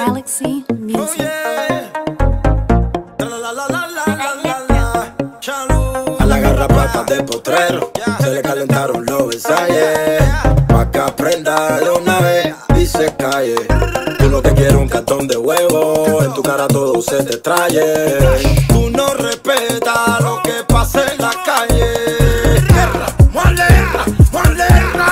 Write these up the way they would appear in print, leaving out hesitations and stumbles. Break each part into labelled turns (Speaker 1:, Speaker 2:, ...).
Speaker 1: Galaxy
Speaker 2: Oh
Speaker 1: Music.
Speaker 2: yeah. La. Chalu. A la garrapata de potrero se le calentaron los ensayos. Pa' que aprenda de una vez y se calle. Tú lo que quieres un cartón de huevo, en tu cara todo se te traye. Tú no respetas lo que pasa en la calle. Guerra, guerra, guerra,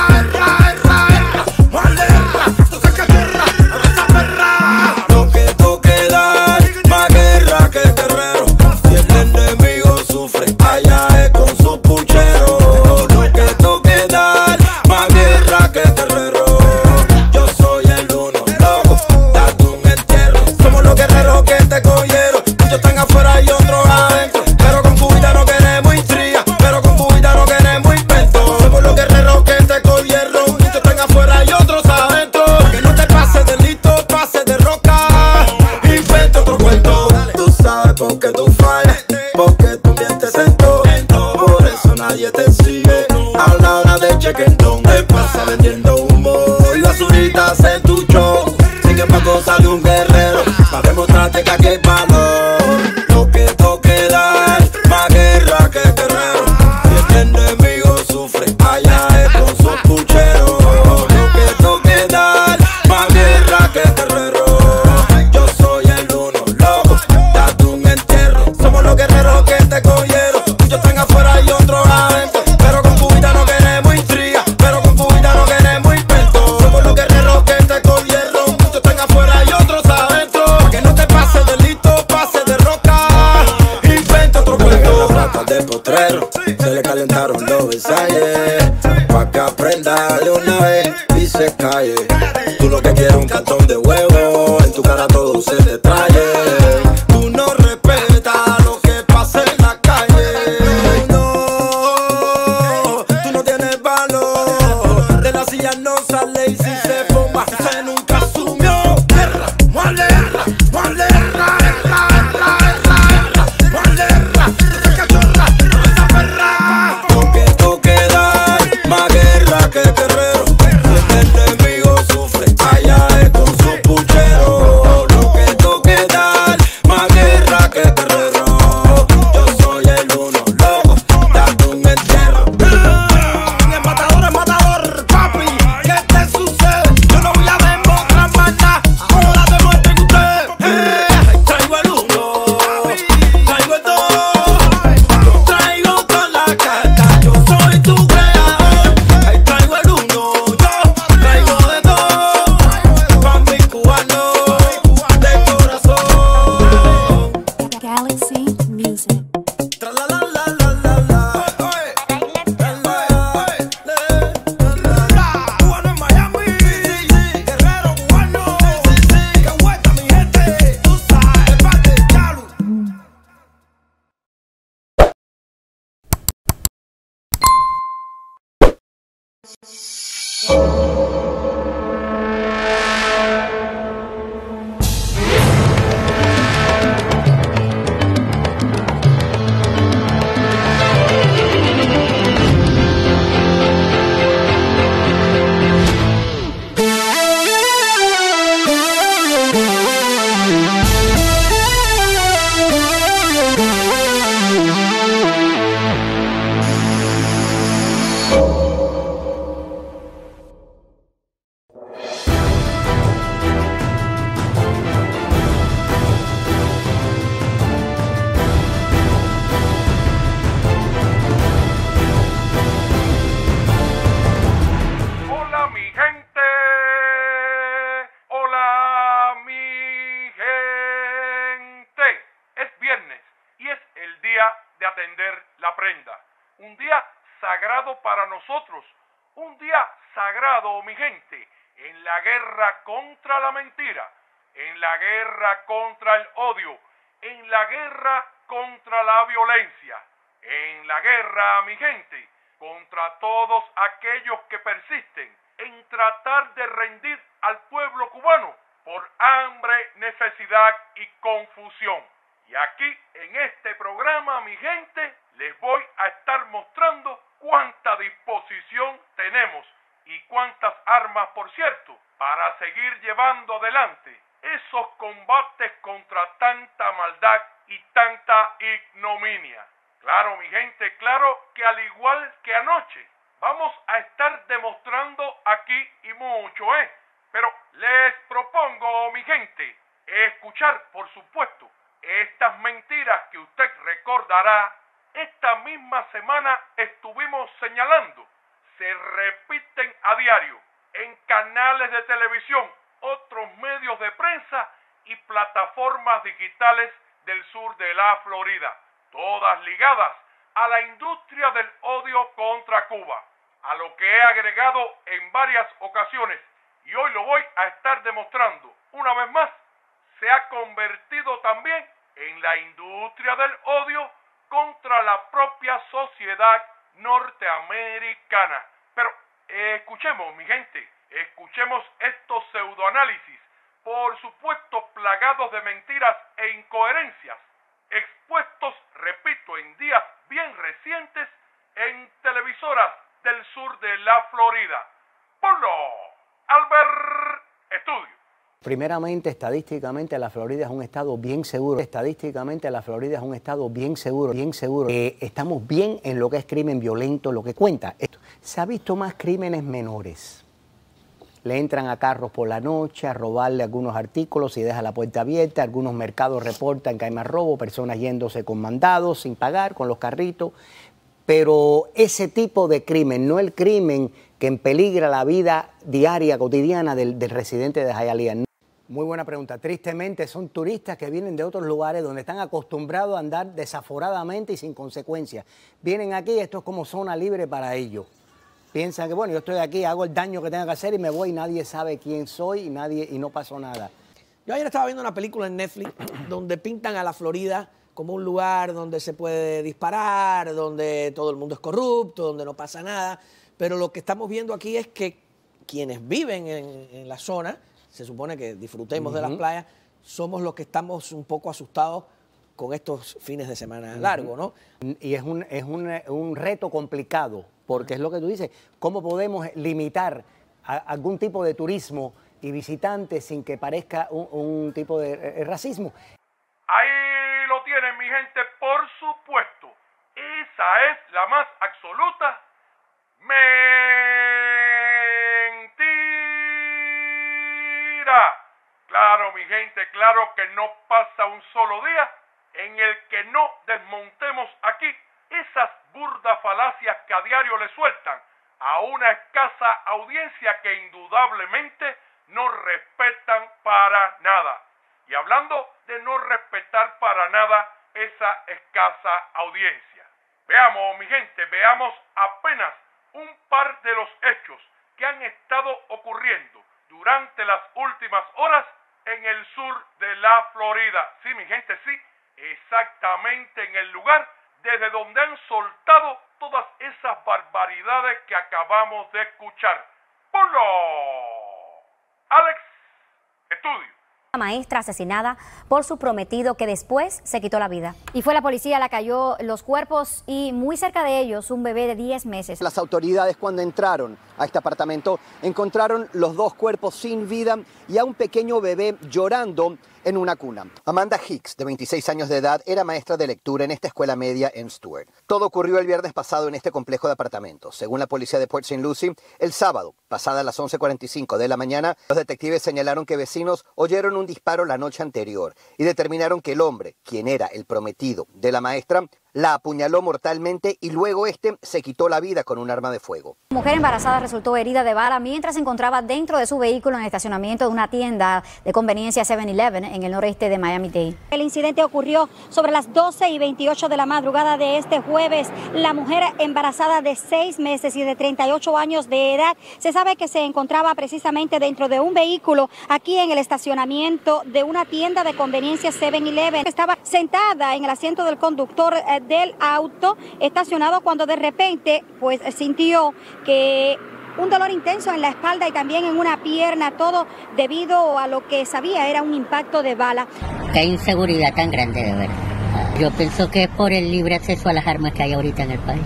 Speaker 2: tú sacas guerra, a esa perra. Lo que tú quedas, más guerra que guerrero. Si el enemigo sufre, allá es con su puchero. Lo que tú quedas, más guerra que guerrero. Yo soy el uno, loco, date un entierro. Somos los guerreros que te cogieron. Muchos están afuera y otros adentro. Pero con tu vida no queremos intriga, pero con tu vida no queremos invento. Somos los guerreros que te cogieron. Muchos están afuera y otros adentro. Que no te pases de listo, pases de roca. Inventa otro cuento. Tú sabes por qué tú fallas, porque tú mientes en todo. Por eso nadie te sigue a la hora de chequentón. Te pasa vendiendo humo y basuritas en tu show. Sigue pa' cosas de un guerrero, pa' demostrarte que aquí hay valor. Lo que toque dar, más guerra que guerrero. Si el enemigo sufre, allá es con su puchero. Lo que toque dar, más guerra que guerrero. Yo soy el uno, loco, date un entierro. Somos los guerreros que te cogieron. Muchos están afuera y otros adentro. Pero con tu vida no queremos intriga, pero con tu vida no queremos invento. Somos los guerreros que te cogieron. Muchos están afuera y otros adentro. Pa' que no te pases de listo, pases de roca. Inventa otro cuento. Las ratas de potrero se le calentaron los ensayos. Pa' que aprenda de una vez y se calle. Tú lo que quieres un cartón de huevo, en tu cara todo se te traye. Tú no respetas lo que pasa en la calle. No, tú no tienes valor. De la silla no sale y si se forma se nunca asumió. Guerra, guerra, guerra, cachorra, esa perra. Porque tú quedas, más guerra que guerrero. Si el enemigo sufre, allá es con su puchero. Lo que tú quedas, más guerra que guerrero. Yo soy el uno, loco, date un entierro. El matador, papi, ¿qué te sucede? Yo no voy a demostrar más nada, ahora demuestren ustedes. Traigo el uno, traigo el dos, traigo toda la carta, yo soy tu creador. Traigo el uno, yo traigo de dos, pa' mi cubano, de corazón.
Speaker 1: Galaxy Music.
Speaker 2: Tra la la la la la la. Cubano en Miami, guerrero cubano, que vuelta mi gente, tú sabes, parte de Chalu.
Speaker 3: Hola mi gente, hola mi gente. Es viernes y es el día de atender la prenda. Un día sagrado para nosotros, un día sagrado mi gente, en la guerra contra la mentira, en la guerra contra el odio, en la guerra contra la violencia, en la guerra mi gente, contra todos aquellos que persisten en tratar de rendir al pueblo cubano por hambre, necesidad y confusión. Y aquí en este programa, mi gente, les voy a estar mostrando cuánta disposición tenemos y cuántas armas, por cierto, para seguir llevando adelante esos combates contra tanta maldad y tanta ignominia. Claro, mi gente, claro que al igual que anoche, vamos a estar demostrando aquí y mucho, Pero les propongo, mi gente, escuchar, por supuesto, estas mentiras que usted recordará, esta misma semana estuvimos señalando, se repiten a diario en canales de televisión, otros medios de prensa y plataformas digitales del sur de la Florida, todas ligadas a la industria del odio contra Cuba, a lo que he agregado en varias ocasiones y hoy lo voy a estar demostrando una vez más, se ha convertido también en la industria del odio contra la propia sociedad norteamericana. Pero escuchemos, mi gente, escuchemos estos pseudoanálisis, por supuesto plagados de mentiras e incoherencias, expuestos, repito, en días bien recientes en televisoras del sur de la Florida. Ponlo, Albert Estudio.
Speaker 4: Primeramente, estadísticamente, la Florida es un estado bien seguro. Estadísticamente, la Florida es un estado bien seguro, bien seguro. Estamos bien en lo que es crimen violento, lo que cuenta. Se ha visto más crímenes menores. Le entran a carros por la noche a robarle algunos artículos y deja la puerta abierta. Algunos mercados reportan que hay más robo, personas yéndose con mandados sin pagar, con los carritos. Pero ese tipo de crimen, no el crimen que empeligra la vida diaria, cotidiana del residente de Hialeah. Muy buena pregunta. Tristemente son turistas que vienen de otros lugares donde están acostumbrados a andar desaforadamente y sin consecuencias. Vienen aquí y esto es como zona libre para ellos. Piensan que, bueno, yo estoy aquí, hago el daño que tenga que hacer y me voy y nadie sabe quién soy y no pasó nada.
Speaker 5: Yo ayer estaba viendo una película en Netflix donde pintan a la Florida como un lugar donde se puede disparar, donde todo el mundo es corrupto, donde no pasa nada. Pero lo que estamos viendo aquí es que quienes viven en la zona, se supone que disfrutemos de las playas, somos los que estamos un poco asustados con estos fines de semana largos, ¿no?
Speaker 4: Y es un reto complicado, porque es lo que tú dices, ¿cómo podemos limitar algún tipo de turismo y visitantes sin que parezca un tipo de racismo?
Speaker 3: Ahí lo tienen, mi gente, por supuesto. Esa es la más absoluta mentira. Claro, mi gente, claro que no pasa un solo día en el que no desmontemos aquí esas burdas falacias que a diario le sueltan a una escasa audiencia que indudablemente no respetan para nada. Y hablando de no respetar para nada esa escasa audiencia, veamos, mi gente, veamos apenas un par de los hechos que han estado ocurriendo durante las últimas horas en el sur de la Florida. Sí, mi gente, sí, exactamente en el lugar desde donde han soltado todas esas barbaridades que acabamos de escuchar. ¡Ponlo! Alex Estudio.
Speaker 6: Maestra asesinada por su prometido que después se quitó la vida. Y fue la policía la que halló los cuerpos y muy cerca de ellos un bebé de 10 meses.
Speaker 7: Las autoridades cuando entraron a este apartamento encontraron los dos cuerpos sin vida y a un pequeño bebé llorando en una cuna. Amanda Hicks, de 26 años de edad, era maestra de lectura en esta escuela media en Stuart. Todo ocurrió el viernes pasado en este complejo de apartamentos. Según la policía de Port St. Lucie, el sábado, pasada las 11:45 de la mañana, los detectives señalaron que vecinos oyeron un disparo la noche anterior y determinaron que el hombre, quien era el prometido de la maestra, la apuñaló mortalmente y luego se quitó la vida con un arma de fuego.
Speaker 6: La mujer embarazada resultó herida de bala mientras se encontraba dentro de su vehículo en el estacionamiento de una tienda de conveniencia 7-Eleven en el noreste de Miami-Dade.
Speaker 8: El incidente ocurrió sobre las 12:28 de la madrugada de este jueves. La mujer embarazada de 6 meses y de 38 años de edad se sabe que se encontraba precisamente dentro de un vehículo aquí en el estacionamiento de una tienda de conveniencia 7-Eleven. Estaba sentada en el asiento del conductor del auto estacionado cuando de repente pues sintió que un dolor intenso en la espalda y también en una pierna, todo debido a lo que sabía era un impacto de bala.
Speaker 9: Qué inseguridad tan grande, de verdad. Yo pienso que es por el libre acceso a las armas que hay ahorita en el país.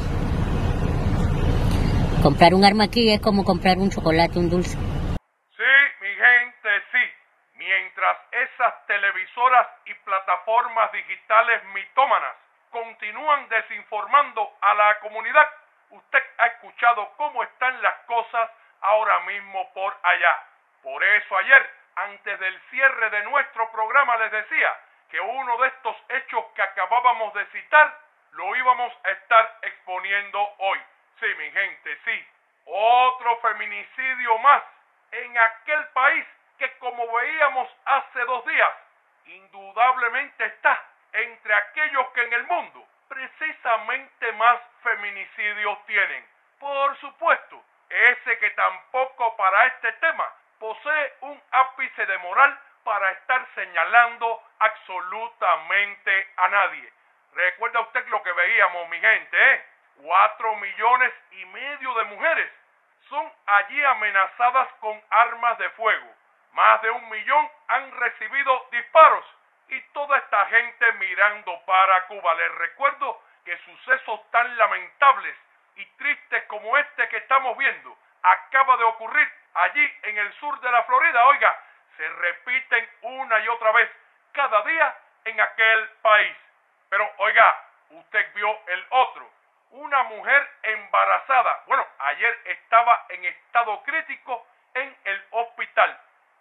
Speaker 9: Comprar un arma aquí es como comprar un chocolate, un dulce.
Speaker 3: Sí, mi gente, sí. Mientras mientras esas televisoras y plataformas digitales mitómanas continúan desinformando a la comunidad, usted ha escuchado cómo están las cosas ahora mismo por allá. Por eso ayer, antes del cierre de nuestro programa, les decía que uno de estos hechos que acabábamos de citar lo íbamos a estar exponiendo hoy. Sí, mi gente, sí. Otro feminicidio más en aquel país que, como veíamos hace 2 días, indudablemente está entre aquellos que en el mundo precisamente más feminicidios tienen. Por supuesto, ese que tampoco para este tema posee un ápice de moral para estar señalando absolutamente a nadie. ¿Recuerda usted lo que veíamos, mi gente? 4,5 millones de mujeres son allí amenazadas con armas de fuego. Más de 1 millón han recibido disparos y toda esta gente mirando para Cuba. Les recuerdo que sucesos tan lamentables y tristes como este que estamos viendo acaba de ocurrir allí en el sur de la Florida. Oiga, se repiten una y otra vez cada día en aquel país. Pero oiga, usted vio el otro, una mujer embarazada. Bueno, ayer estaba en estado crítico en el hospital,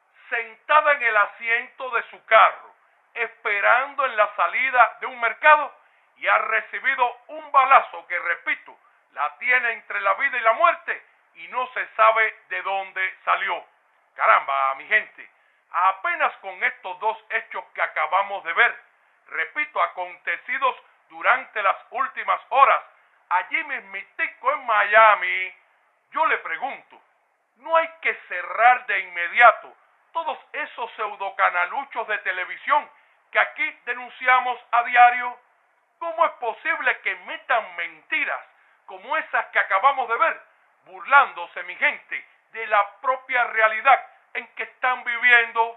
Speaker 3: sentada en el asiento de su carro, esperando en la salida de un mercado, y ha recibido un balazo que, repito, la tiene entre la vida y la muerte y no se sabe de dónde salió. Caramba, mi gente, apenas con estos 2 hechos que acabamos de ver, repito, acontecidos durante las últimas horas, allí mismitico en Miami, yo le pregunto, ¿no hay que cerrar de inmediato todos esos pseudocanaluchos de televisión que aquí denunciamos a diario? ¿Cómo es posible que metan mentiras como esas que acabamos de ver, burlándose, mi gente, de la propia realidad en que están viviendo?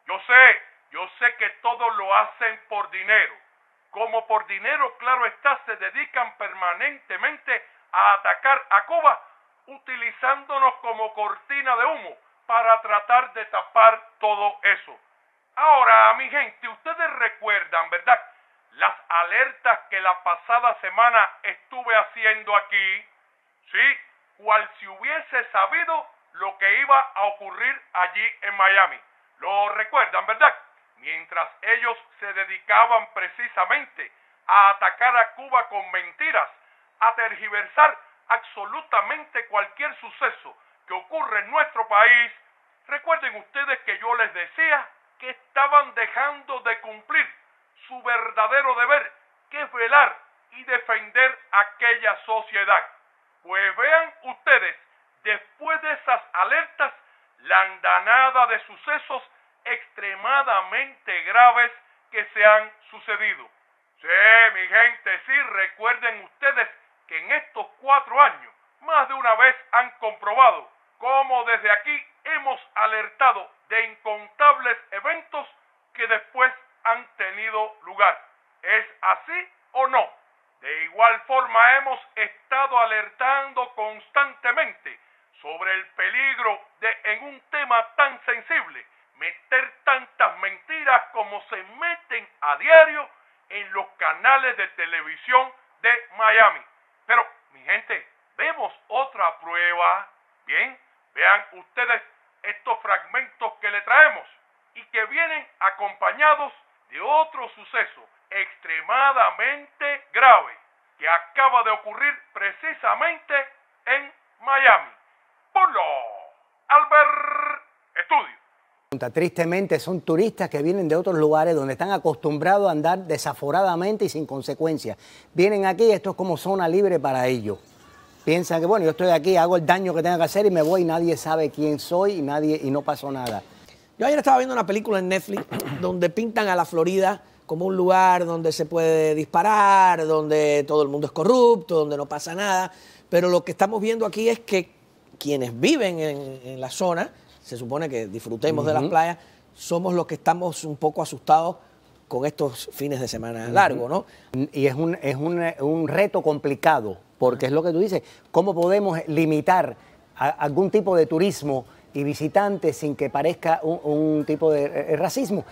Speaker 3: Yo sé que todos lo hacen por dinero. Como por dinero, claro está, se dedican permanentemente a atacar a Cuba, utilizándonos como cortina de humo para tratar de tapar todo eso. Ahora, mi gente, ustedes recuerdan, ¿verdad?, las alertas que la pasada semana estuve haciendo aquí. Sí, cual si hubiese sabido lo que iba a ocurrir allí en Miami. Lo recuerdan, ¿verdad? Mientras ellos se dedicaban precisamente a atacar a Cuba con mentiras, a tergiversar absolutamente cualquier suceso que ocurre en nuestro país, recuerden ustedes que yo les decía que estaban dejando de cumplir su verdadero deber, que es velar y defender aquella sociedad. Pues vean ustedes, después de esas alertas, la andanada de sucesos extremadamente graves que se han sucedido. Sí, mi gente, sí, recuerden ustedes que en estos 4 años, más de una vez han comprobado cómo desde aquí hemos alertado de incontables eventos que después han tenido lugar. ¿Es así o no? De igual forma hemos estado alertando constantemente sobre el peligro de, en un tema tan sensible, meter tantas mentiras como se meten a diario en los canales de televisión de Miami. Pero, mi gente, vemos otra prueba. Bien, vean ustedes estos fragmentos que le traemos y que vienen acompañados de otro suceso extremadamente grave que acaba de ocurrir precisamente en Miami. Ponlo, Albert Estudio.
Speaker 4: Tristemente son turistas que vienen de otros lugares donde están acostumbrados a andar desaforadamente y sin consecuencias. Vienen aquí y esto es como zona libre para ellos. Piensan que, bueno, yo estoy aquí, hago el daño que tenga que hacer y me voy y nadie sabe quién soy y no pasó nada.
Speaker 5: Yo ayer estaba viendo una película en Netflix donde pintan a la Florida como un lugar donde se puede disparar, donde todo el mundo es corrupto, donde no pasa nada. Pero lo que estamos viendo aquí es que quienes viven en la zona, se supone que disfrutemos de las playas, somos los que estamos un poco asustados con estos fines de semana largos, ¿no?
Speaker 4: Y es un reto complicado, porque es lo que tú dices, ¿cómo podemos limitar algún tipo de turismo y visitantes sin que parezca un tipo de racismo.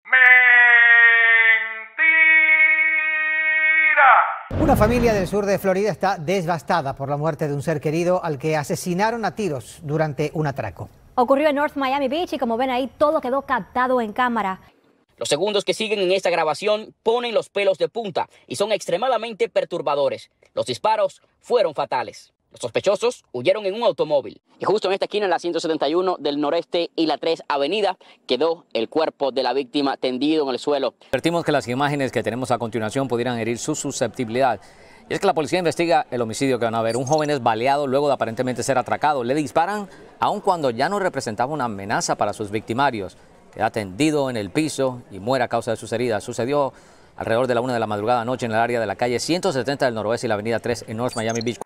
Speaker 10: Una familia del sur de Florida está devastada por la muerte de un ser querido al que asesinaron a tiros durante un atraco.
Speaker 6: Ocurrió en North Miami Beach y como ven ahí todo quedó captado en cámara.
Speaker 11: Los segundos que siguen en esta grabación ponen los pelos de punta y son extremadamente perturbadores. Los disparos fueron fatales. Los sospechosos huyeron en un automóvil. Y justo en esta esquina, en la 171 del noreste y la 3 Avenida, quedó el cuerpo de la víctima tendido en el suelo.
Speaker 12: Advertimos que las imágenes que tenemos a continuación pudieran herir su susceptibilidad. Y es que la policía investiga el homicidio que van a ver. Un joven es baleado luego de aparentemente ser atracado. Le disparan aun cuando ya no representaba una amenaza para sus victimarios. Queda tendido en el piso y muere a causa de sus heridas. Sucedió alrededor de la 1 de la madrugada anoche en el área de la calle 170 del noroeste y la avenida 3 en North Miami Beach.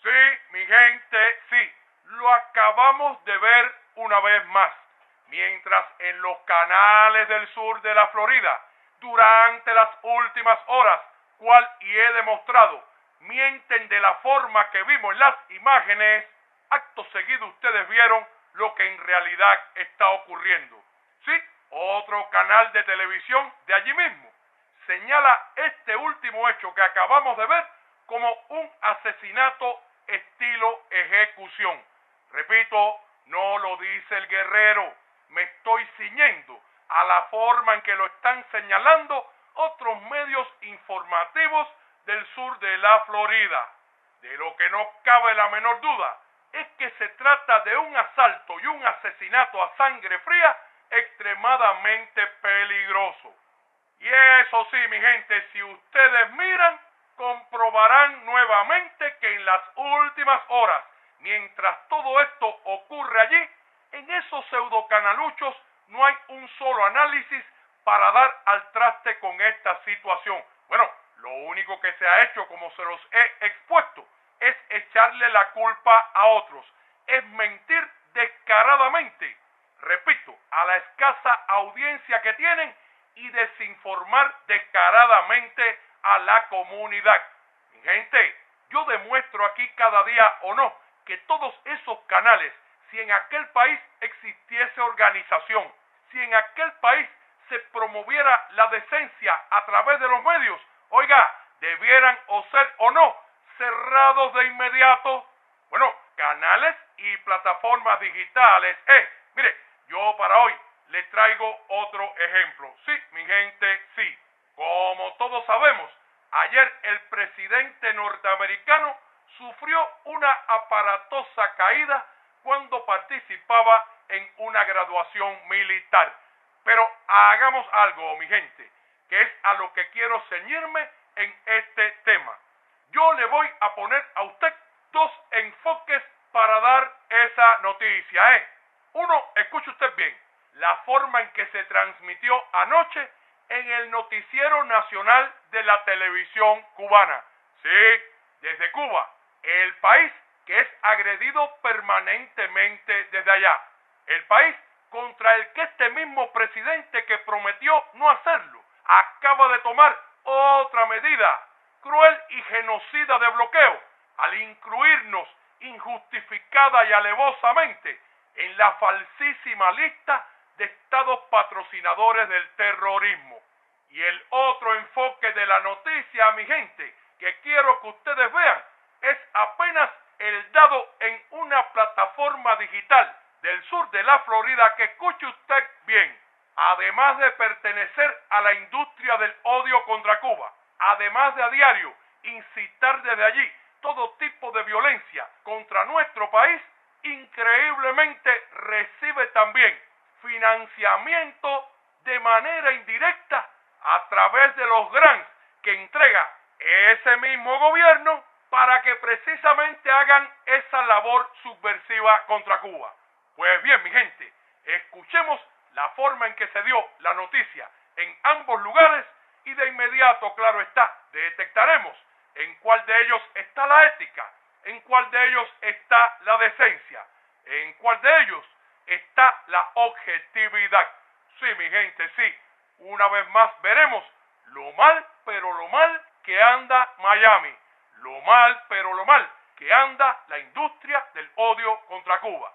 Speaker 3: Acabamos de ver una vez más, mientras en los canales del sur de la Florida, durante las últimas horas, cual y he demostrado, mienten de la forma que vimos en las imágenes, acto seguido ustedes vieron lo que en realidad está ocurriendo. Sí, otro canal de televisión de allí mismo señala este último hecho que acabamos de ver como un asesinato estilo ejecución. Repito, no lo dice el Guerrero, me estoy ciñendo a la forma en que lo están señalando otros medios informativos del sur de la Florida. De lo que no cabe la menor duda es que se trata de un asalto y un asesinato a sangre fría extremadamente peligroso. Y eso sí, mi gente, si ustedes miran, comprobarán nuevamente que en las últimas horas, mientras todo esto ocurre allí, en esos pseudocanaluchos no hay un solo análisis para dar al traste con esta situación. Bueno, lo único que se ha hecho, como se los he expuesto, es echarle la culpa a otros. Es mentir descaradamente, repito, a la escasa audiencia que tienen y desinformar descaradamente a la comunidad. Mi gente, yo demuestro aquí cada día o no que todos esos canales, si en aquel país existiese organización, si en aquel país se promoviera la decencia a través de los medios, oiga, debieran o ser o no cerrados de inmediato. Bueno, canales y plataformas digitales. Mire, yo para hoy le traigo otro ejemplo. Sí, mi gente, sí. Como todos sabemos, ayer el presidente norteamericano sufrió una aparatosa caída cuando participaba en una graduación militar. Pero hagamos algo, mi gente, que es a lo que quiero ceñirme en este tema. Yo le voy a poner a usted dos enfoques para dar esa noticia. Uno, escuche usted bien, la forma en que se transmitió anoche en el noticiero nacional de la televisión cubana. Sí, desde Cuba, el país que es agredido permanentemente desde allá. El país contra el que este mismo presidente que prometió no hacerlo, acaba de tomar otra medida cruel y genocida de bloqueo, al incluirnos injustificada y alevosamente en la falsísima lista de estados patrocinadores del terrorismo. Y el otro enfoque de la noticia, mi gente, que quiero que ustedes vean, es apenas el dado en una plataforma digital del sur de la Florida que, escuche usted bien, además de pertenecer a la industria del odio contra Cuba, además de a diario incitar desde allí todo tipo de violencia contra nuestro país, increíblemente recibe también financiamiento de manera indirecta a través de los grants que entrega ese mismo gobierno para que precisamente hagan esa labor subversiva contra Cuba. Pues bien, mi gente, escuchemos la forma en que se dio la noticia en ambos lugares y de inmediato, claro está, detectaremos en cuál de ellos está la ética, en cuál de ellos está la decencia, en cuál de ellos está la objetividad. Sí, mi gente, sí, una vez más veremos lo mal, pero lo mal que anda Miami, lo mal, pero lo mal que anda la industria del odio contra Cuba.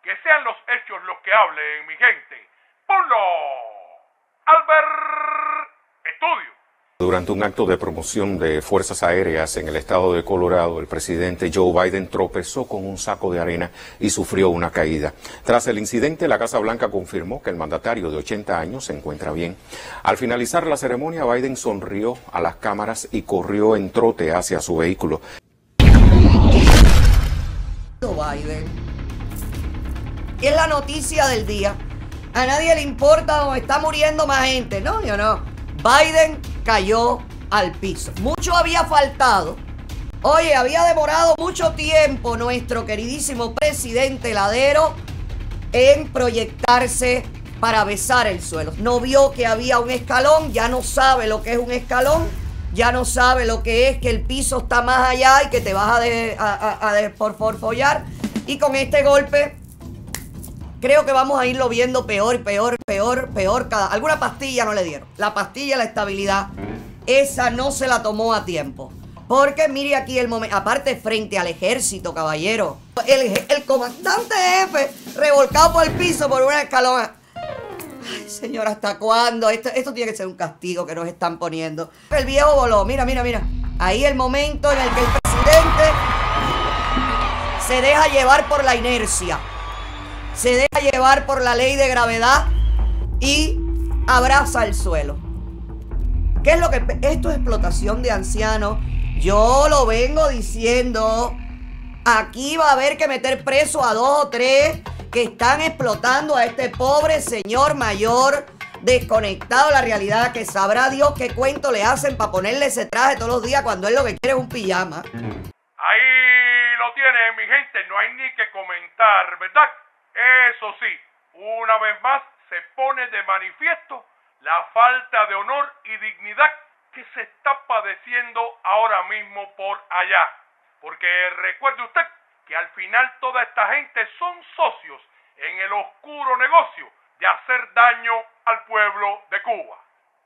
Speaker 3: Que sean los hechos los que hablen, mi gente. ¡Ponlo! Albert Estudio.
Speaker 13: Durante un acto de promoción de fuerzas aéreas en el estado de Colorado, el presidente Joe Biden tropezó con un saco de arena y sufrió una caída. Tras el incidente, la Casa Blanca confirmó que el mandatario de 80 años se encuentra bien. Al finalizar la ceremonia, Biden sonrió a las cámaras y corrió en trote hacia su vehículo.
Speaker 14: Biden. ¿Qué es la noticia del día? A nadie le importa o está muriendo más gente. No, yo no. Biden cayó al piso. Mucho había faltado. Oye, había demorado mucho tiempo nuestro queridísimo presidente Ladero en proyectarse para besar el suelo. No vio que había un escalón, ya no sabe lo que es un escalón, ya no sabe lo que es que el piso está más allá y que te vas a follar. Y con este golpe, creo que vamos a irlo viendo peor. Alguna pastilla no le dieron. La pastilla, la estabilidad, esa no se la tomó a tiempo. Porque mire aquí el momento, aparte frente al ejército, caballero. El comandante jefe revolcado por el piso por una escalón. Ay, señor, ¿hasta cuándo? Esto tiene que ser un castigo que nos están poniendo. El viejo voló, mira. Ahí el momento en el que el presidente se deja llevar por la inercia. Se deja llevar por la ley de gravedad y abraza el suelo. ¿Qué es lo que...? Esto es explotación de ancianos. Yo lo vengo diciendo. Aquí va a haber que meter preso a 2 o 3 que están explotando a este pobre señor mayor desconectado de la realidad, que sabrá Dios qué cuento le hacen para ponerle ese traje todos los días cuando él lo que quiere es un pijama.
Speaker 3: Ahí lo tienen, mi gente. No hay ni que comentar, ¿verdad? Eso sí, una vez más se pone de manifiesto la falta de honor y dignidad que se está padeciendo ahora mismo por allá. Porque recuerde usted que al final toda esta gente son socios en el oscuro negocio de hacer daño al pueblo de Cuba.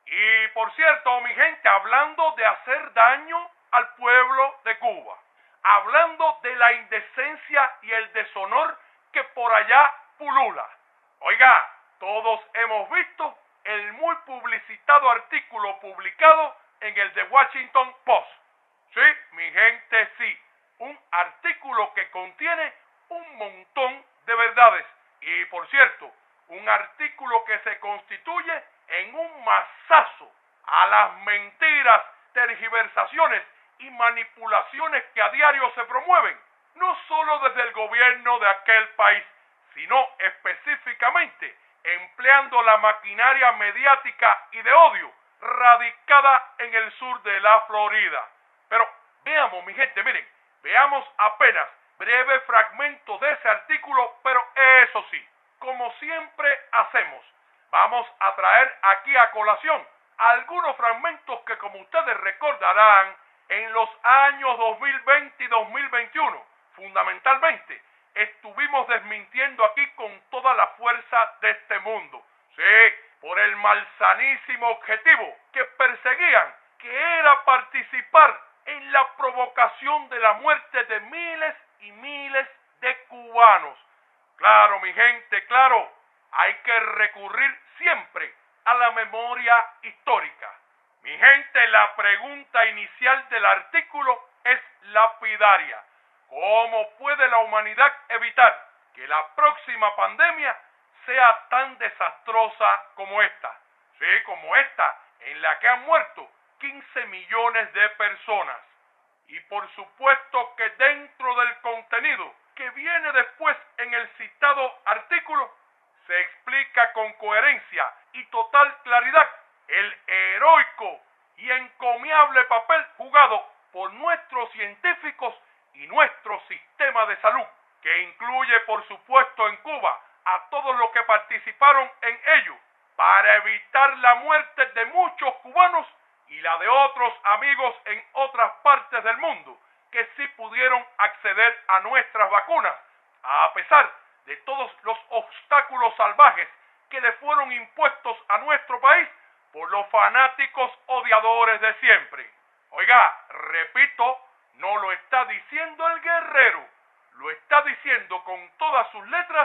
Speaker 3: Y por cierto, mi gente, hablando de hacer daño al pueblo de Cuba, hablando de la indecencia y el deshonor que por allá pulula. Oiga, todos hemos visto el muy publicitado artículo publicado en el The Washington Post. Sí, mi gente, sí. Un artículo que contiene un montón de verdades. Y por cierto, un artículo que se constituye en un mazazo a las mentiras, tergiversaciones y manipulaciones que a diario se promueven, no solo desde el gobierno de aquel país, sino específicamente empleando la maquinaria mediática y de odio radicada en el sur de la Florida. Pero veamos, mi gente, miren, veamos apenas breve fragmento de ese artículo, pero eso sí, como siempre hacemos, vamos a traer aquí a colación algunos fragmentos que, como ustedes recordarán, en los años 2020 y 2021, fundamentalmente, estuvimos desmintiendo aquí con toda la fuerza de este mundo. Sí, por el malsanísimo objetivo que perseguían, que era participar en la provocación de la muerte de miles y miles de cubanos. Claro, mi gente, claro, hay que recurrir siempre a la memoria histórica. Mi gente, la pregunta inicial del artículo es lapidaria. ¿Cómo puede la humanidad evitar que la próxima pandemia sea tan desastrosa como esta? Sí, como esta, en la que han muerto 15 millones de personas. Y por supuesto que dentro del contenido que viene después en el citado artículo, se explica con coherencia y total claridad el heroico y encomiable papel jugado por nuestros científicos y nuestro sistema de salud, que incluye por supuesto en Cuba a todos los que participaron en ello, para evitar la muerte de muchos cubanos y la de otros amigos en otras partes del mundo, que sí pudieron acceder a nuestras vacunas, a pesar de todos los obstáculos salvajes que le fueron impuestos a nuestro país por los fanáticos odiadores de siempre. Oiga, repito, no lo está diciendo el guerrero, lo está diciendo con todas sus letras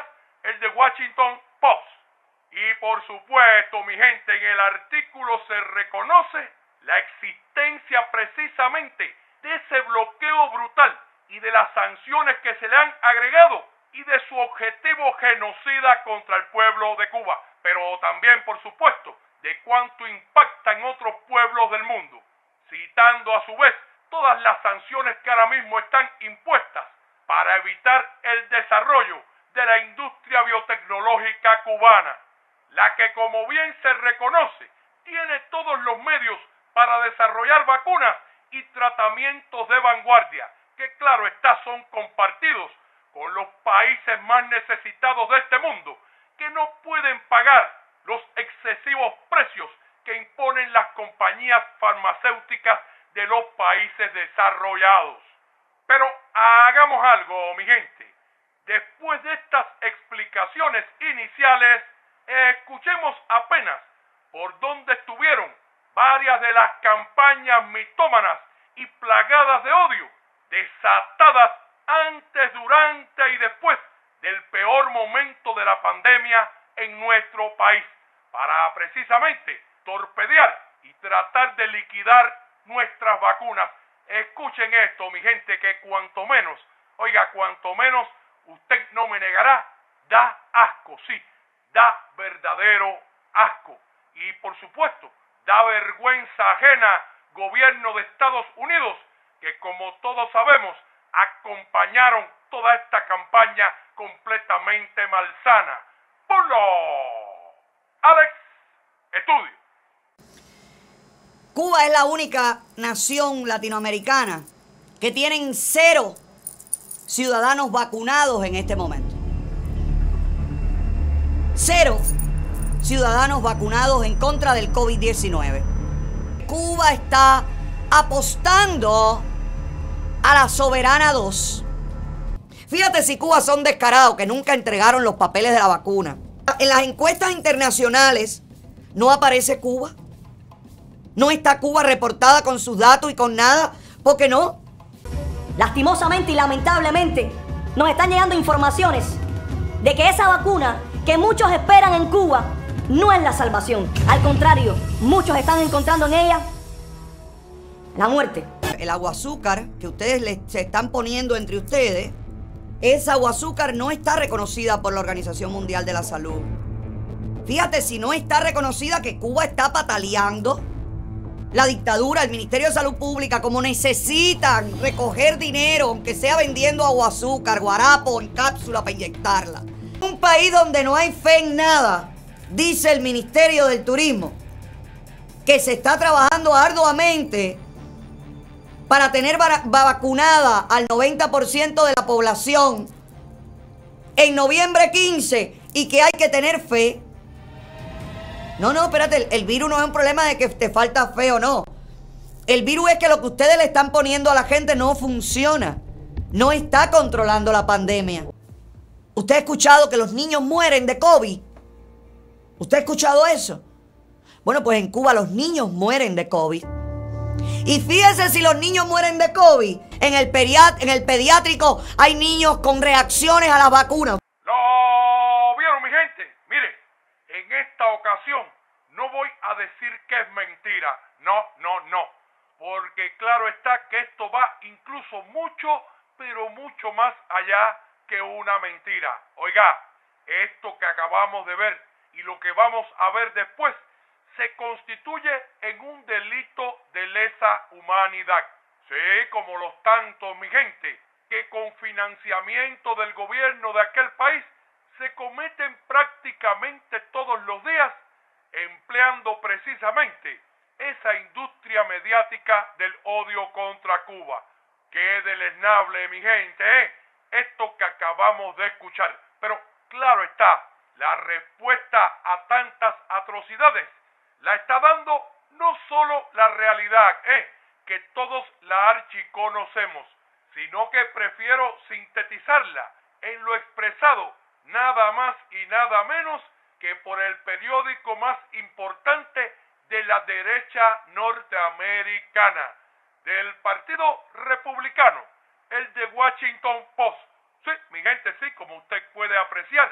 Speaker 3: el The Washington Post. Y por supuesto, mi gente, en el artículo se reconoce la existencia precisamente de ese bloqueo brutal y de las sanciones que se le han agregado y de su objetivo genocida contra el pueblo de Cuba, pero también, por supuesto, de cuánto impacta en otros pueblos del mundo, citando a su vez todas las sanciones que ahora mismo están impuestas para evitar el desarrollo de la industria biotecnológica cubana, la que, como bien se reconoce, tiene todos los medios para desarrollar vacunas y tratamientos de vanguardia, que claro está son compartidos con los países más necesitados de este mundo, que no pueden pagar los excesivos precios que imponen las compañías farmacéuticas de los países desarrollados. Pero hagamos algo, mi gente. Después de estas explicaciones iniciales, escuchemos apenas por dónde estuvieron varias de las campañas mitómanas y plagadas de odio, desatadas antes, durante y después del peor momento de la pandemia en nuestro país, para precisamente torpedear y tratar de liquidar nuestras vacunas. Escuchen esto, mi gente, que cuanto menos, usted no me negará, da asco, sí, da verdadero asco. Y por supuesto, da vergüenza ajena, gobierno de Estados Unidos, que como todos sabemos, acompañaron toda esta campaña completamente malsana. ¡Ponlo! Alex, estudio.
Speaker 14: Cuba es la única nación latinoamericana que tienen 0 ciudadanos vacunados en este momento. 0 ciudadanos vacunados en contra del COVID-19. Cuba está apostando a la Soberana 2. Fíjate si Cuba son descarados, que nunca entregaron los papeles de la vacuna. En las encuestas internacionales no aparece Cuba. No está Cuba reportada con sus datos y con nada. ¿Por qué no?
Speaker 15: Lastimosamente y lamentablemente nos están llegando informaciones de que esa vacuna que muchos esperan en Cuba no es la salvación. Al contrario, muchos están encontrando en ella la muerte.
Speaker 14: El aguazúcar que ustedes se están poniendo entre ustedes, esa aguazúcar no está reconocida por la Organización Mundial de la Salud. Fíjate si no está reconocida, que Cuba está pataleando. La dictadura, el Ministerio de Salud Pública, como necesitan recoger dinero, aunque sea vendiendo aguazúcar, guarapo en cápsula para inyectarla. Un país donde no hay fe en nada, dice el Ministerio del Turismo, que se está trabajando arduamente para tener vacunada al 90% de la población en noviembre 15 y que hay que tener fe. No, espérate, el virus no es un problema de que te falta fe o no. El virus es que lo que ustedes le están poniendo a la gente no funciona. No está controlando la pandemia. ¿Usted ha escuchado que los niños mueren de COVID? ¿Usted ha escuchado eso? Bueno, pues en Cuba los niños mueren de COVID. Y fíjese si los niños mueren de COVID. En el pediátrico hay niños con reacciones a las vacunas.
Speaker 3: ¿Lo vieron, mi gente? Mire, en esta ocasión no voy a decir que es mentira. No. Porque claro está que esto va incluso mucho, pero mucho más allá que una mentira. Oiga, esto que acabamos de ver y lo que vamos a ver después se constituye en un delito de lesa humanidad. Sí, como los tantos, mi gente, que con financiamiento del gobierno de aquel país se cometen prácticamente todos los días, empleando precisamente esa industria mediática del odio contra Cuba. Qué deleznable, mi gente, esto que acabamos de escuchar. Pero claro está, la respuesta a tantas atrocidades la está dando no solo la realidad, que todos la archiconocemos, sino que prefiero sintetizarla en lo expresado nada más y nada menos que por el periódico más importante de la derecha norteamericana, del Partido Republicano, el The Washington Post. Sí, mi gente, sí, como usted puede apreciar,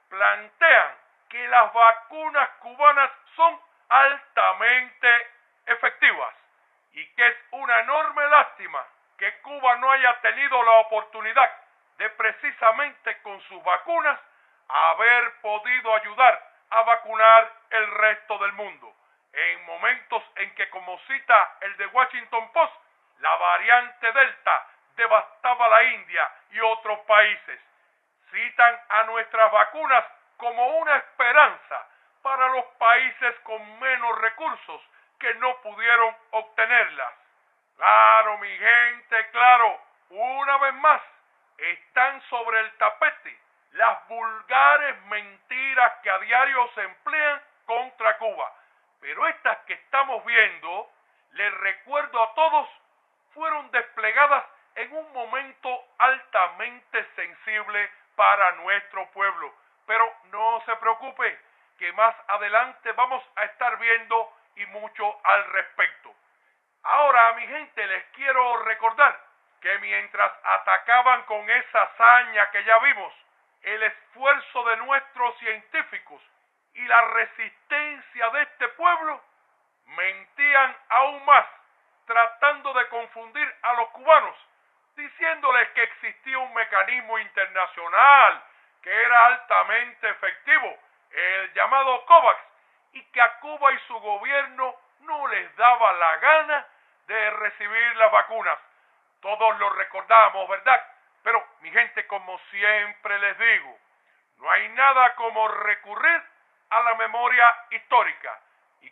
Speaker 3: plantean que las vacunas cubanas son altamente efectivas y que es una enorme lástima que Cuba no haya tenido la oportunidad de precisamente con sus vacunas haber podido ayudar a vacunar el resto del mundo. En momentos en que, como cita el The Washington Post, la variante Delta devastaba la India y otros países. Citan a nuestras vacunas como una esperanza para los países con menos recursos que no pudieron obtenerlas. Claro, mi gente, claro, una vez más, están sobre el tapete las vulgares mentiras que a diario se emplean contra Cuba. Pero estas que estamos viendo, les recuerdo a todos, fueron desplegadas en un momento altamente sensible para nuestro pueblo. Pero no se preocupe, que más adelante vamos a estar viendo y mucho al respecto. Ahora, mi gente, les quiero recordar que mientras atacaban con esa hazaña que ya vimos, el esfuerzo de nuestros científicos y la resistencia de este pueblo, mentían aún más, tratando de confundir a los cubanos, diciéndoles que existía un mecanismo internacional que era altamente efectivo, el llamado COVAX, y que a Cuba y su gobierno no les daba la gana de recibir las vacunas. Todos lo recordamos, ¿verdad? Pero, mi gente, como siempre les digo, no hay nada como recurrir a la memoria histórica. Y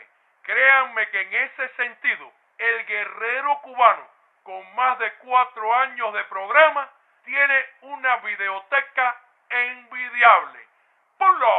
Speaker 3: créanme que en ese sentido, el guerrero cubano, con más de 4 años de programa, tiene una videoteca envidiable. ¡Ponlo!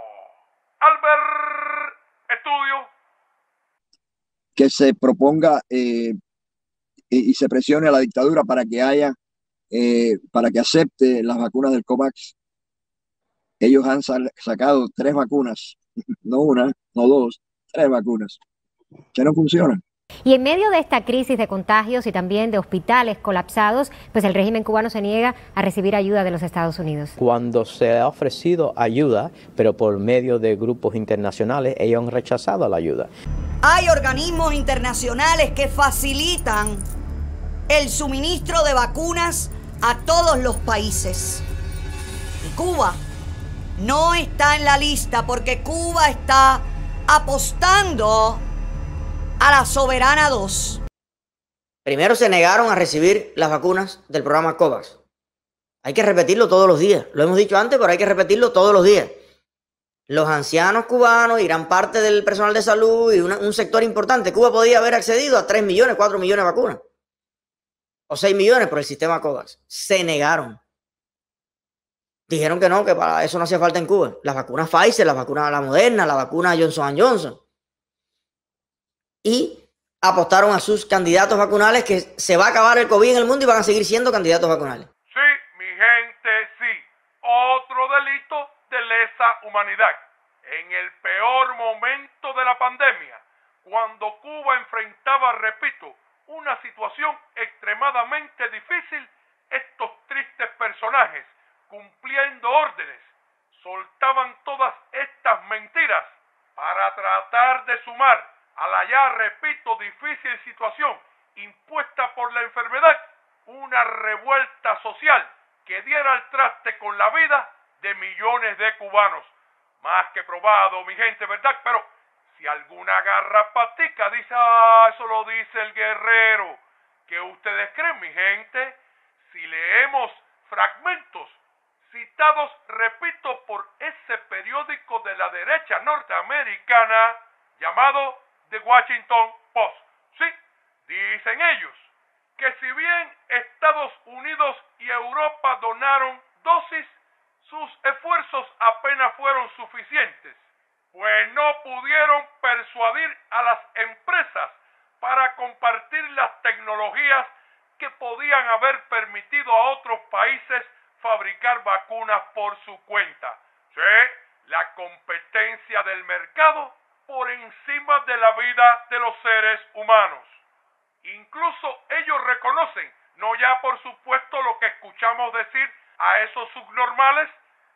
Speaker 3: Albert Estudio.
Speaker 16: Que se proponga y se presione a la dictadura para que haya, para que acepte las vacunas del COVAX. Ellos han sacado 3 vacunas, no una, no 2, 3 vacunas, que no funcionan.
Speaker 17: Y en medio de esta crisis de contagios y también de hospitales colapsados, pues el régimen cubano se niega a recibir ayuda de los Estados Unidos.
Speaker 18: Cuando se ha ofrecido ayuda, pero por medio de grupos internacionales, ellos han rechazado la ayuda.
Speaker 14: Hay organismos internacionales que facilitan el suministro de vacunas a todos los países. Y Cuba no está en la lista porque Cuba está apostando a la Soberana 2.
Speaker 19: Primero se negaron a recibir las vacunas del programa COVAX. Hay que repetirlo todos los días. Lo hemos dicho antes, pero hay que repetirlo todos los días. Los ancianos cubanos y gran parte del personal de salud y un sector importante. Cuba podía haber accedido a 3 millones, 4 millones de vacunas. O 6 millones por el sistema COVAX. Se negaron. Dijeron que no, que para eso no hacía falta en Cuba. Las vacunas Pfizer, las vacunas la Moderna, la vacuna Johnson & Johnson. Y apostaron a sus candidatos vacunales que se va a acabar el COVID en el mundo y van a seguir siendo candidatos vacunales.
Speaker 3: Sí, mi gente, sí. Otro delito de lesa humanidad. En el peor momento de la pandemia, cuando Cuba enfrentaba, repito, una situación extremadamente difícil, estos tristes personajes, cumpliendo órdenes, soltaban todas estas mentiras para tratar de sumar a la ya, repito, difícil situación impuesta por la enfermedad, una revuelta social que diera al traste con la vida de millones de cubanos. Más que probado, mi gente, ¿verdad? Pero si alguna garrapatica dice, eso lo dice el guerrero, ¿qué ustedes creen, mi gente? Si leemos fragmentos citados, repito, por ese periódico de la derecha norteamericana llamado The Washington Post. Sí, dicen ellos que si bien Estados Unidos y Europa donaron dosis, sus esfuerzos apenas fueron suficientes, pues no pudieron persuadir a las empresas para compartir las tecnologías que podían haber permitido a otros países fabricar vacunas por su cuenta. Sí, la competencia del mercado por encima de la vida de los seres humanos. Incluso ellos reconocen, no ya por supuesto lo que escuchamos decir a esos subnormales,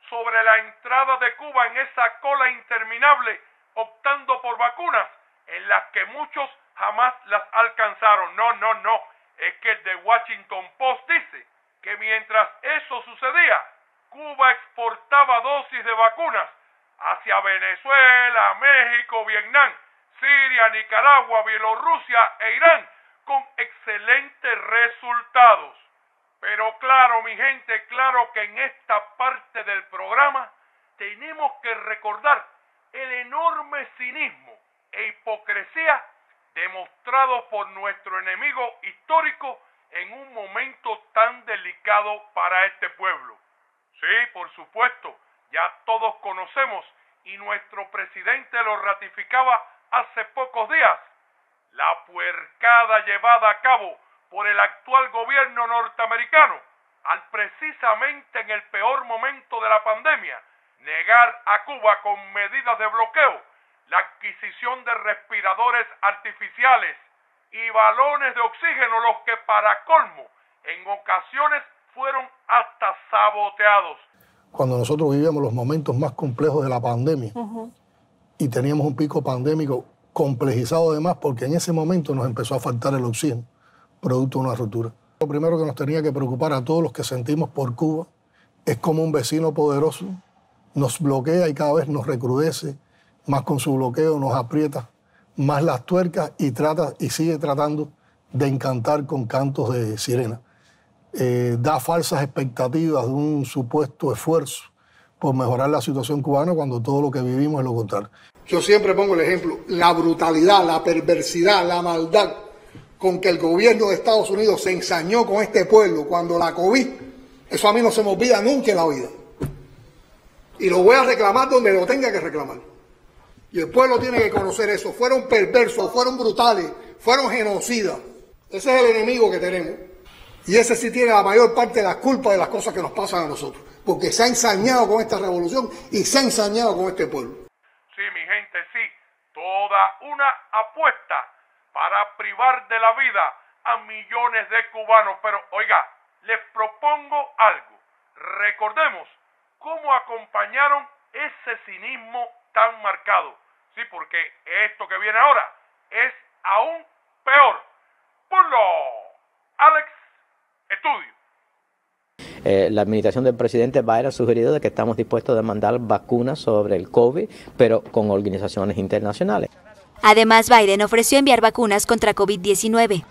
Speaker 3: sobre la entrada de Cuba en esa cola interminable optando por vacunas en las que muchos jamás las alcanzaron. No. Es que el The Washington Post dice que mientras eso sucedía, Cuba exportaba dosis de vacunas hacia Venezuela, México, Vietnam, Siria, Nicaragua, Bielorrusia e Irán con excelentes resultados. Pero claro, mi gente, claro que en esta parte del programa tenemos que recordar el enorme cinismo e hipocresía demostrados por nuestro enemigo histórico en un momento tan delicado para este pueblo. Sí, por supuesto, ya todos conocemos y nuestro presidente lo ratificaba hace pocos días. La puercada llevada a cabo por el actual gobierno norteamericano al precisamente en el peor momento de la pandemia negar a Cuba con medidas de bloqueo la adquisición de respiradores artificiales y balones de oxígeno, los que para colmo en ocasiones fueron hasta saboteados.
Speaker 20: Cuando nosotros vivíamos los momentos más complejos de la pandemia y teníamos un pico pandémico complejizado además porque en ese momento nos empezó a faltar el oxígeno, producto de una ruptura. Lo primero que nos tenía que preocupar a todos los que sentimos por Cuba es cómo un vecino poderoso nos bloquea y cada vez nos recrudece, más con su bloqueo nos aprieta más las tuercas y sigue tratando de encantar con cantos de sirena. Da falsas expectativas de un supuesto esfuerzo por mejorar la situación cubana cuando todo lo que vivimos es lo contrario.
Speaker 21: Yo siempre pongo el ejemplo, la brutalidad, la perversidad, la maldad con que el gobierno de Estados Unidos se ensañó con este pueblo cuando la COVID, eso a mí no se me olvida nunca en la vida. Y lo voy a reclamar donde lo tenga que reclamar. Y el pueblo tiene que conocer eso. Fueron perversos, fueron brutales, fueron genocidas. Ese es el enemigo que tenemos. Y ese sí tiene la mayor parte de la culpa de las cosas que nos pasan a nosotros. Porque se ha ensañado con esta revolución y se ha ensañado con este pueblo.
Speaker 3: Sí, mi gente, sí. Toda una apuesta para privar de la vida a millones de cubanos. Pero, oiga, les propongo algo. Recordemos cómo acompañaron ese cinismo tan marcado. Sí, porque esto que viene ahora es aún peor. ¡Ponlo! Alex, estudio.
Speaker 18: La administración del presidente Biden ha sugerido de que estamos dispuestos a mandar vacunas sobre el COVID, pero con organizaciones internacionales.
Speaker 22: Además, Biden ofreció enviar vacunas contra COVID-19.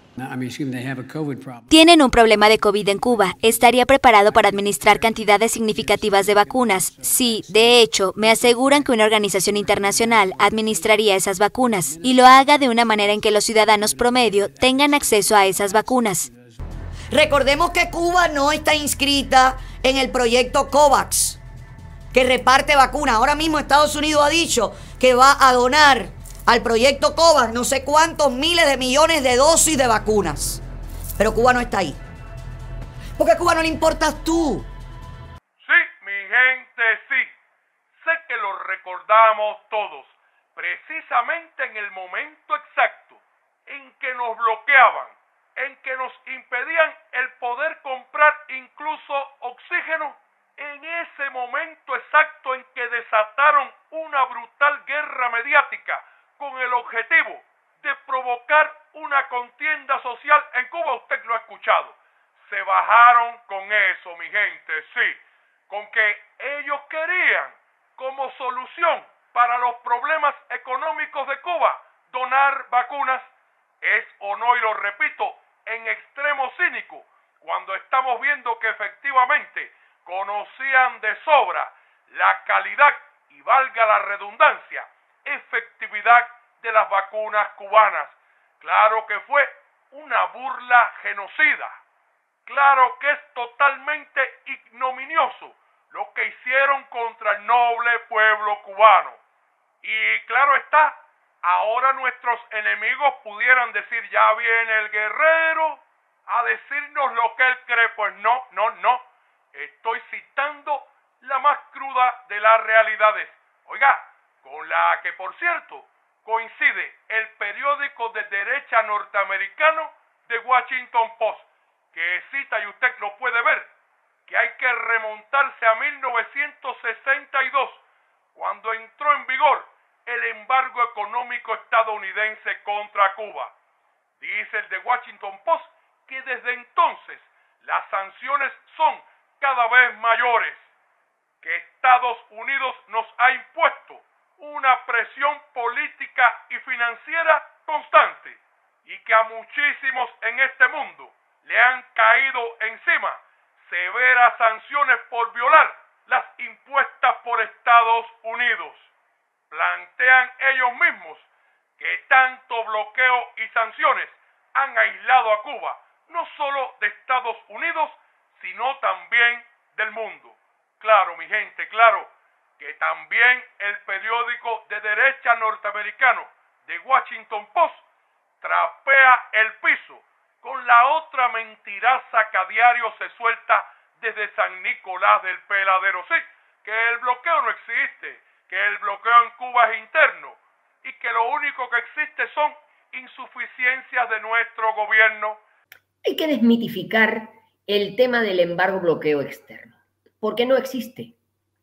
Speaker 22: Tienen un problema de COVID en Cuba. Estaría preparado para administrar cantidades significativas de vacunas. Sí, de hecho, me aseguran que una organización internacional administraría esas vacunas y lo haga de una manera en que los ciudadanos promedio tengan acceso a esas vacunas.
Speaker 14: Recordemos que Cuba no está inscrita en el proyecto COVAX, que reparte vacunas. Ahora mismo Estados Unidos ha dicho que va a donar al proyecto COVAX no sé cuántos miles de millones de dosis de vacunas. Pero Cuba no está ahí. Porque a Cuba no le importas tú.
Speaker 3: Sí, mi gente, sí. Sé que lo recordamos todos. Precisamente en el momento exacto en que nos bloqueaban, en que nos impedían el poder comprar incluso oxígeno, en ese momento exacto en que desataron una brutal guerra mediática con el objetivo de provocar una contienda social en Cuba, usted lo ha escuchado. Se bajaron con eso, mi gente, sí, con que ellos querían como solución para los problemas económicos de Cuba donar vacunas. Es o no, y lo repito, en extremo cínico, cuando estamos viendo que efectivamente conocían de sobra la calidad y, valga la redundancia, efectividad de las vacunas cubanas. Claro que fue una burla genocida. Claro que es totalmente ignominioso lo que hicieron contra el noble pueblo cubano. Y claro está, ahora nuestros enemigos pudieran decir, ya viene el guerrero a decirnos lo que él cree. Pues no. Estoy citando la más cruda de las realidades. Oiga, con la que, por cierto, coincide el periódico de derecha norteamericano The Washington Post, que cita, y usted lo puede ver, que hay que remontarse a 1962, cuando entró en vigor el embargo económico estadounidense contra Cuba. Dice el The Washington Post que desde entonces las sanciones son cada vez mayores, que Estados Unidos nos ha impuesto una presión política y financiera constante y que a muchísimos en este mundo le han caído encima severas sanciones por violar las impuestas por Estados Unidos. Plantean ellos mismos que tanto bloqueo y sanciones han aislado a Cuba, no solo de Estados Unidos, sino también del mundo. Claro, mi gente, claro, que también el periódico de derecha norteamericano The Washington Post trapea el piso con la otra mentiraza que a diario se suelta desde San Nicolás del Peladero. Sí, que el bloqueo no existe, que el bloqueo en Cuba es interno y que lo único que existe son insuficiencias de nuestro gobierno.
Speaker 1: Hay que desmitificar el tema del embargo bloqueo externo, porque no existe.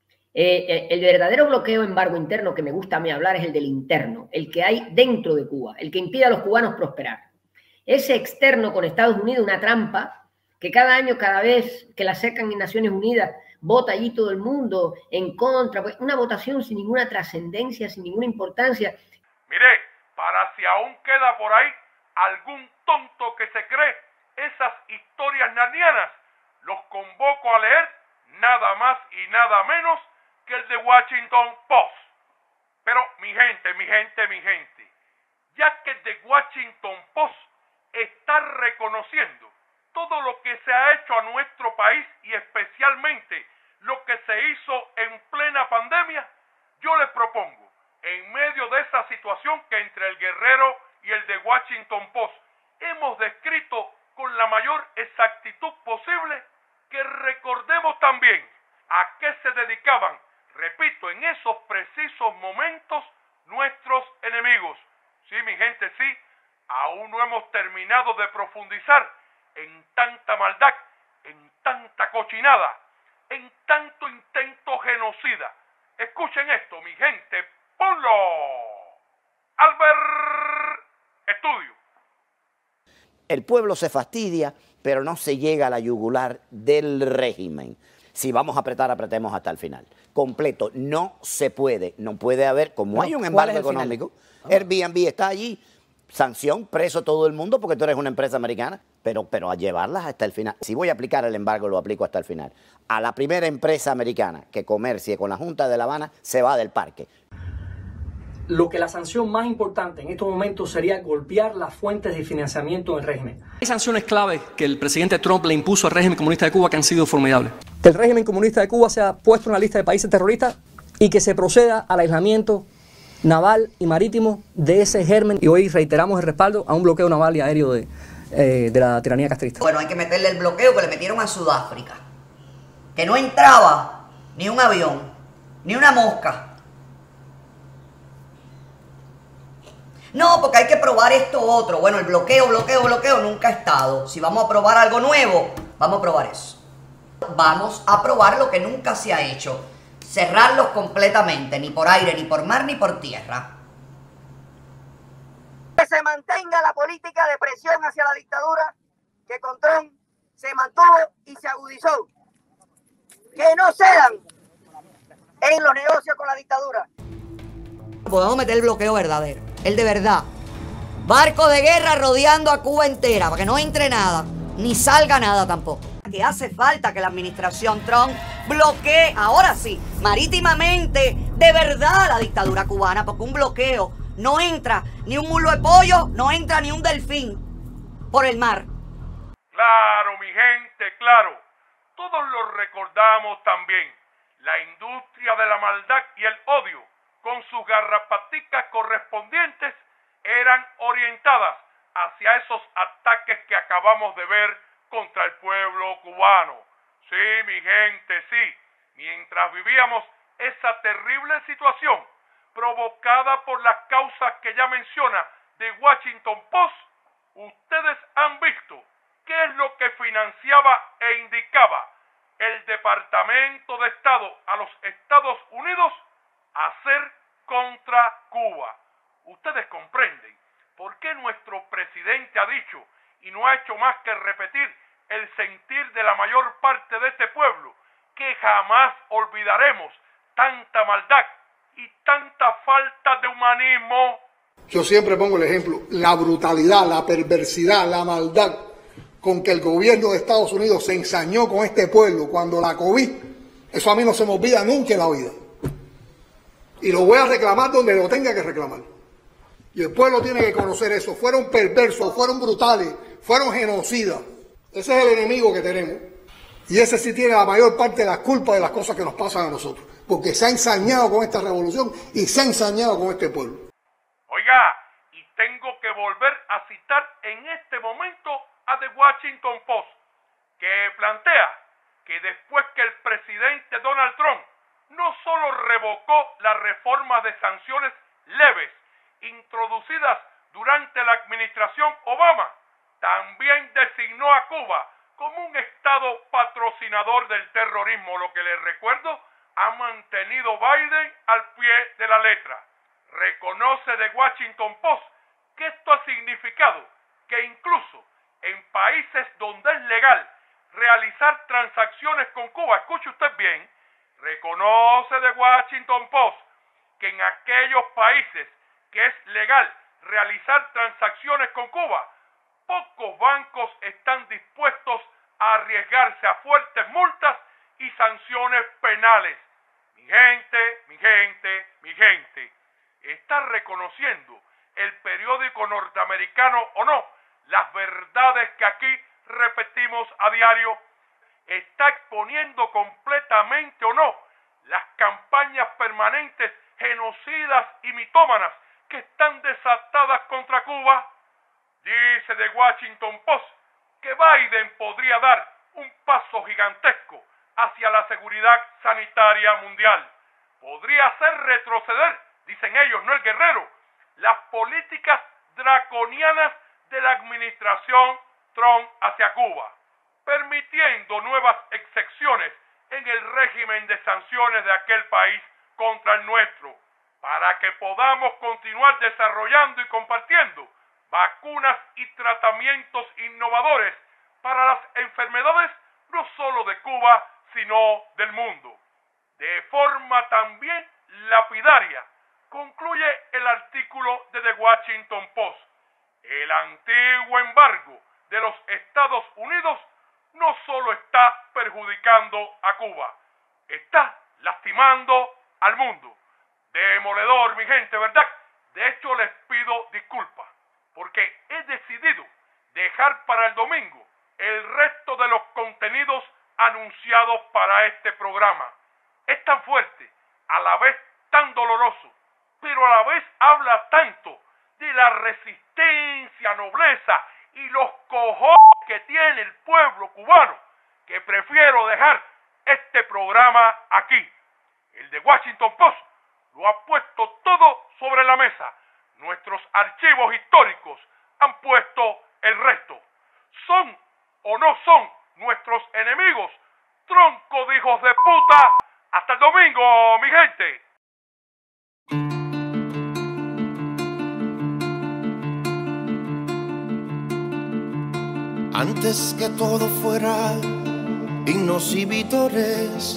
Speaker 1: El verdadero bloqueo embargo interno que me gusta a mí hablar es el del interno, el que hay dentro de Cuba, el que impide a los cubanos prosperar. Ese externo con Estados Unidos, una trampa, que cada año, cada vez que la sacan en Naciones Unidas, vota allí todo el mundo en contra, pues una votación sin ninguna trascendencia, sin ninguna importancia.
Speaker 3: Mire, para si aún queda por ahí algún tonto que se cree esas historias narnianas, los convoco a leer nada más y nada menos que el de Washington Post. Pero mi gente, ya que The Washington Post está reconociendo todo lo que se ha hecho a nuestro país y especialmente lo que se hizo en plena pandemia, yo les propongo, en medio de esa situación que entre el Guerrero y el The Washington Post hemos descrito con la mayor exactitud posible, que recordemos también a qué se dedicaban, repito, en esos precisos momentos nuestros enemigos. Sí, mi gente, sí, aún no hemos terminado de profundizar en tanta maldad, en tanta cochinada, en tanto intento genocida. Escuchen esto, mi gente, ponlo. Albert Estudio.
Speaker 2: El pueblo se fastidia, pero no se llega a la yugular del régimen. Si vamos a apretar, apretemos hasta el final. Completo, no se puede, no puede haber, como no, hay un embargo económico, Airbnb está allí, sanción, preso todo el mundo porque tú eres una empresa americana, pero a llevarlas hasta el final. Si voy a aplicar el embargo, lo aplico hasta el final. A la primera empresa americana que comercie con la Junta de La Habana, se va del parque.
Speaker 23: Lo que la sanción más importante en estos momentos sería golpear las fuentes de financiamiento del régimen. Hay sanciones clave que el presidente Trump le impuso al régimen comunista de Cuba que han sido formidables. Que el régimen comunista de Cuba sea puesto en la lista de países terroristas y que se proceda al aislamiento naval y marítimo de ese germen. Y hoy reiteramos el respaldo a un bloqueo naval y aéreo de la tiranía castrista.
Speaker 14: Bueno, hay que meterle el bloqueo que le metieron a Sudáfrica. Que no entraba ni un avión, ni una mosca. No, porque hay que probar esto otro. Bueno, el bloqueo nunca ha estado. Si vamos a probar algo nuevo, vamos a probar eso. Vamos a probar lo que nunca se ha hecho. Cerrarlos completamente, ni por aire, ni por mar, ni por tierra.
Speaker 24: Que se mantenga la política de presión hacia la dictadura que con Trump se mantuvo y se agudizó. Que no cedan en los negocios con la dictadura.
Speaker 14: Podemos meter el bloqueo verdadero, el de verdad. Barco de guerra rodeando a Cuba entera para que no entre nada, ni salga nada tampoco. Que hace falta que la administración Trump bloquee, ahora sí, marítimamente, de verdad la dictadura cubana, porque un bloqueo no entra ni un mulo de pollo, no entra ni un delfín por el mar.
Speaker 3: Claro, mi gente, claro. Todos lo recordamos también. La industria de la maldad y el odio, con sus garrapaticas correspondientes, eran orientadas hacia esos ataques que acabamos de ver contra el pueblo cubano. Sí, mi gente, sí. Mientras vivíamos esa terrible situación provocada por las causas que ya menciona The Washington Post, ustedes han visto qué es lo que financiaba e indicaba el Departamento de Estado a los Estados Unidos hacer contra Cuba. Ustedes comprenden por qué nuestro presidente ha dicho y no ha hecho más que repetir el sentir de la mayor parte de este pueblo, que jamás olvidaremos tanta maldad y tanta falta de humanismo.
Speaker 21: Yo siempre pongo el ejemplo, la brutalidad, la perversidad, la maldad con que el gobierno de Estados Unidos se ensañó con este pueblo cuando la COVID, eso a mí no se me olvida nunca en la vida. Y lo voy a reclamar donde lo tenga que reclamar. Y el pueblo tiene que conocer eso. Fueron perversos, fueron brutales, fueron genocidas. Ese es el enemigo que tenemos. Y ese sí tiene la mayor parte de la culpa de las cosas que nos pasan a nosotros. Porque se ha ensañado con esta revolución y se ha ensañado con este pueblo.
Speaker 3: Oiga, y tengo que volver a citar en este momento a The Washington Post, que plantea que después que el presidente Donald Trump no solo revocó la reforma de sanciones leves introducidas durante la administración Obama, también designó a Cuba como un estado patrocinador del terrorismo, lo que les recuerdo ha mantenido Biden al pie de la letra. Reconoce The Washington Post que esto ha significado que incluso en países donde es legal realizar transacciones con Cuba, escuche usted bien, reconoce The Washington Post que en aquellos países que es legal realizar transacciones con Cuba, pocos bancos están dispuestos a arriesgarse a fuertes multas y sanciones penales. Mi gente, está reconociendo el periódico norteamericano o no las verdades que aquí repetimos a diario. Está exponiendo completamente o no las campañas permanentes genocidas y mitómanas que están desatadas contra Cuba. Dice The Washington Post que Biden podría dar un paso gigantesco hacia la seguridad sanitaria mundial. Podría hacer retroceder, dicen ellos, no el guerrero, las políticas draconianas de la administración Trump hacia Cuba, permitiendo nuevas excepciones en el régimen de sanciones de aquel país contra el nuestro, para que podamos continuar desarrollando y compartiendo vacunas y tratamientos innovadores para las enfermedades no solo de Cuba, sino del mundo. De forma también lapidaria, concluye el artículo de The Washington Post. El antiguo embargo de los Estados Unidos no solo está perjudicando a Cuba, está lastimando al mundo. Demoledor, mi gente, ¿verdad? De hecho, les pido disculpas, porque he decidido dejar para el domingo el resto de los contenidos anunciados para este programa. Es tan fuerte, a la vez tan doloroso, pero a la vez habla tanto de la resistencia, nobleza y los cojones que tiene el pueblo cubano, que prefiero dejar este programa aquí. El de Washington Post lo ha puesto todo sobre la mesa. Nuestros archivos históricos han puesto el resto. ¿Son o no son nuestros enemigos? Tronco de hijos de puta. Hasta el domingo, mi gente.
Speaker 5: Antes que todo fuera himnos y vítores,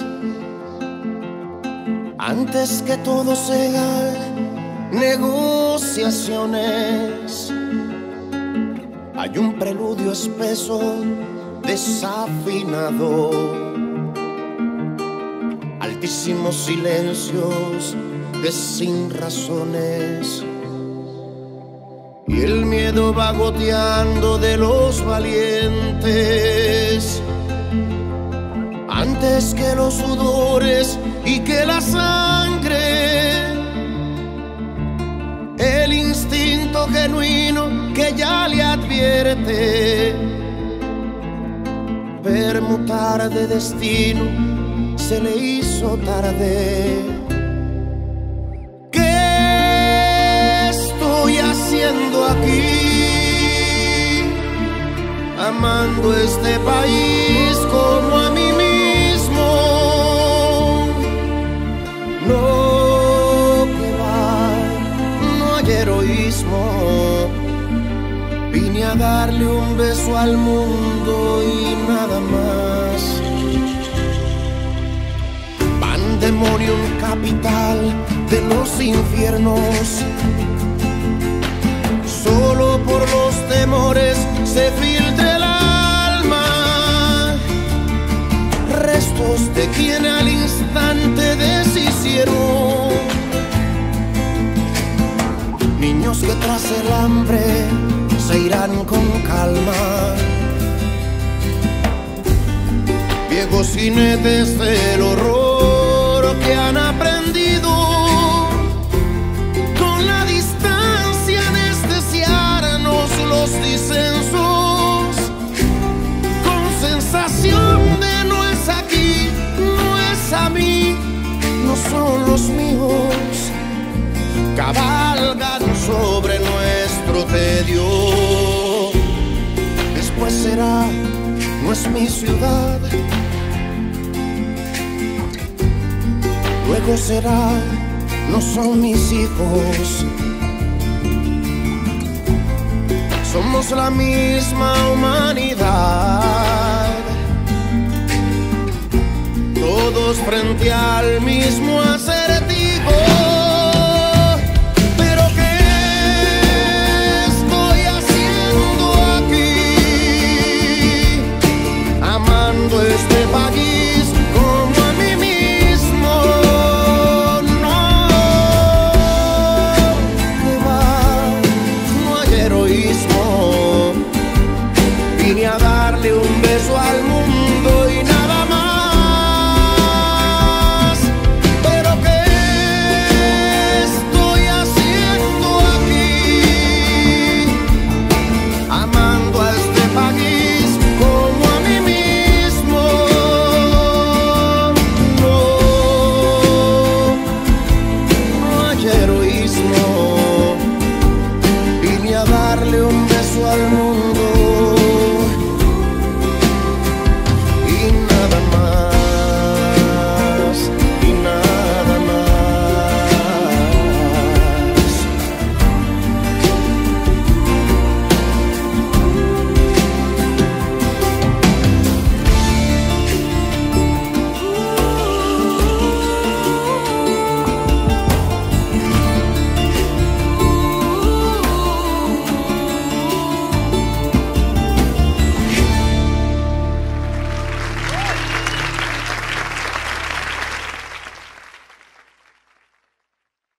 Speaker 5: antes que todo sea negociaciones, hay un preludio espeso, desafinado, altísimos silencios de sin razones, y el miedo va goteando de los valientes, antes que los sudores y que la sangre, el instinto genuino que ya le advierte, permutar de destino se le hizo tarde. ¿Qué estoy haciendo aquí? Amando este país como a mí mismo. hay heroísmo. Vine a darle un beso al mundo y nada más. Pandemonium capital de los infiernos. Solo por los temores se filtra el alma. Restos de quien al instante deshicieron. Niños que tras el hambre se irán con calma. Viejos jinetes del horror que han aprendido con la distancia anestesiarnos los disensos, con sensación de no es aquí, no es a mí, no son los míos, cabalgan sobre nuestro tedio. Después será, no es mi ciudad. Luego será, no son mis hijos. Somos la misma humanidad. Todos frente al mismo acertijo.